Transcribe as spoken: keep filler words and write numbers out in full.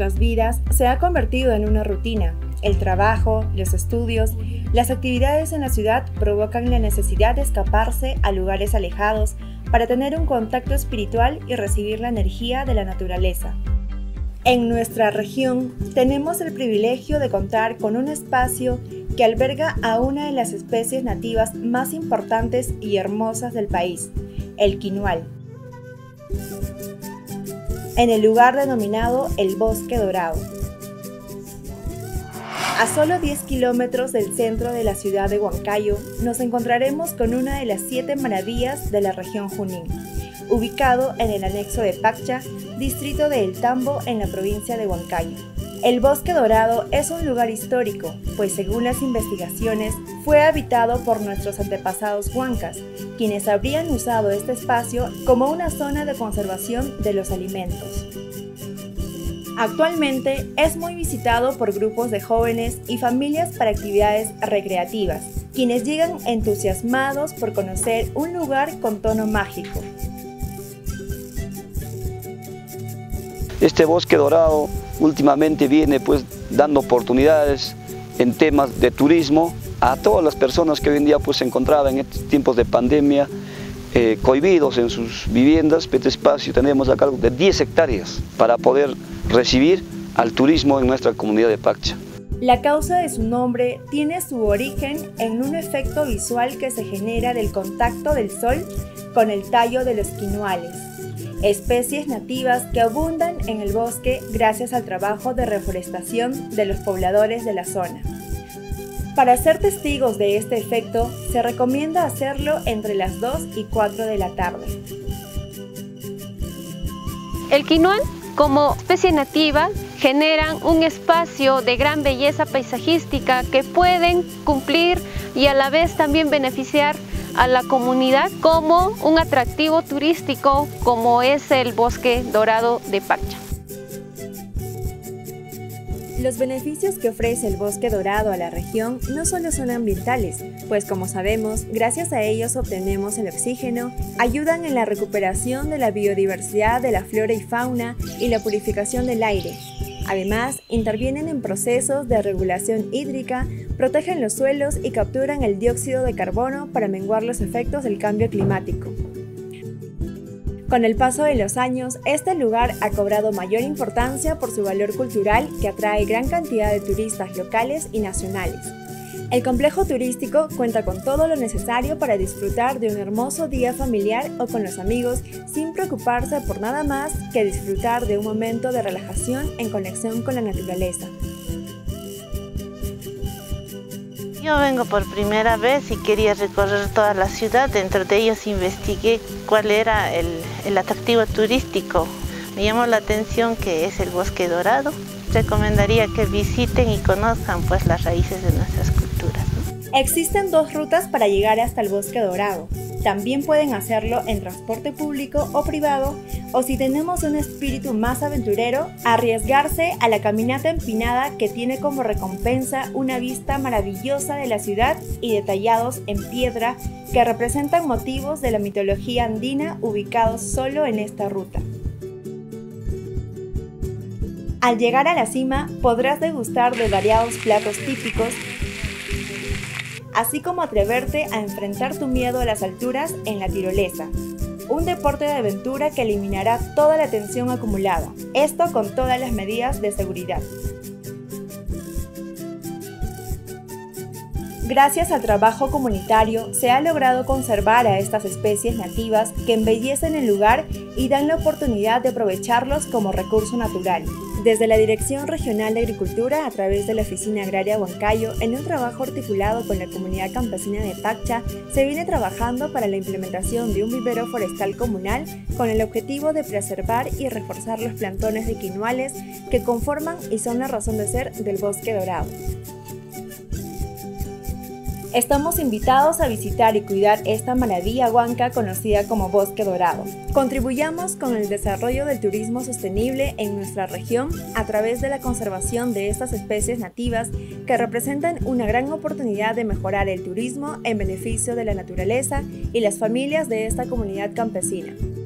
nuestras vidas se ha convertido en una rutina. El trabajo, los estudios, las actividades en la ciudad provocan la necesidad de escaparse a lugares alejados para tener un contacto espiritual y recibir la energía de la naturaleza. En nuestra región tenemos el privilegio de contar con un espacio que alberga a una de las especies nativas más importantes y hermosas del país, el quinoal, en el lugar denominado el Bosque Dorado. A solo diez kilómetros del centro de la ciudad de Huancayo, nos encontraremos con una de las siete maravillas de la región Junín, ubicado en el anexo de Paccha, distrito de El Tambo, en la provincia de Huancayo. El Bosque Dorado es un lugar histórico, pues según las investigaciones, fue habitado por nuestros antepasados huancas, quienes habrían usado este espacio como una zona de conservación de los alimentos. Actualmente es muy visitado por grupos de jóvenes y familias para actividades recreativas, quienes llegan entusiasmados por conocer un lugar con tono mágico. Este Bosque Dorado últimamente viene pues dando oportunidades en temas de turismo a todas las personas que hoy en día pues se encontraban en estos tiempos de pandemia eh, cohibidos en sus viviendas. Este espacio tenemos a cargo de diez hectáreas para poder recibir al turismo en nuestra comunidad de Paccha. La causa de su nombre tiene su origen en un efecto visual que se genera del contacto del sol con el tallo de los quinoales, especies nativas que abundan en el bosque gracias al trabajo de reforestación de los pobladores de la zona. Para ser testigos de este efecto, se recomienda hacerlo entre las dos y cuatro de la tarde. El quinoal, como especie nativa, generan un espacio de gran belleza paisajística que pueden cumplir y a la vez también beneficiar a la comunidad como un atractivo turístico como es el Bosque Dorado de Paccha. Los beneficios que ofrece el Bosque Dorado a la región no solo son ambientales, pues como sabemos, gracias a ellos obtenemos el oxígeno, ayudan en la recuperación de la biodiversidad de la flora y fauna y la purificación del aire. Además, intervienen en procesos de regulación hídrica, protegen los suelos y capturan el dióxido de carbono para menguar los efectos del cambio climático. Con el paso de los años, este lugar ha cobrado mayor importancia por su valor cultural que atrae gran cantidad de turistas locales y nacionales. El complejo turístico cuenta con todo lo necesario para disfrutar de un hermoso día familiar o con los amigos sin preocuparse por nada más que disfrutar de un momento de relajación en conexión con la naturaleza. Yo vengo por primera vez y quería recorrer toda la ciudad. Dentro de ellos investigué cuál era el, el atractivo turístico. Me llamó la atención que es el Bosque Dorado. Recomendaría que visiten y conozcan pues las raíces de nuestras culturas, ¿no? Existen dos rutas para llegar hasta el Bosque Dorado. También pueden hacerlo en transporte público o privado, o si tenemos un espíritu más aventurero, arriesgarse a la caminata empinada que tiene como recompensa una vista maravillosa de la ciudad y detallados en piedra que representan motivos de la mitología andina ubicados solo en esta ruta. Al llegar a la cima podrás degustar de variados platos típicos, así como atreverte a enfrentar tu miedo a las alturas en la tirolesa, un deporte de aventura que eliminará toda la tensión acumulada, esto con todas las medidas de seguridad. Gracias al trabajo comunitario se ha logrado conservar a estas especies nativas que embellecen el lugar y dan la oportunidad de aprovecharlos como recurso natural. Desde la Dirección Regional de Agricultura, a través de la Oficina Agraria Huancayo, en un trabajo articulado con la comunidad campesina de Paccha, se viene trabajando para la implementación de un vivero forestal comunal con el objetivo de preservar y reforzar los plantones de quinoales que conforman y son la razón de ser del Bosque Dorado. Estamos invitados a visitar y cuidar esta maravilla huanca conocida como Bosque Dorado. Contribuyamos con el desarrollo del turismo sostenible en nuestra región a través de la conservación de estas especies nativas que representan una gran oportunidad de mejorar el turismo en beneficio de la naturaleza y las familias de esta comunidad campesina.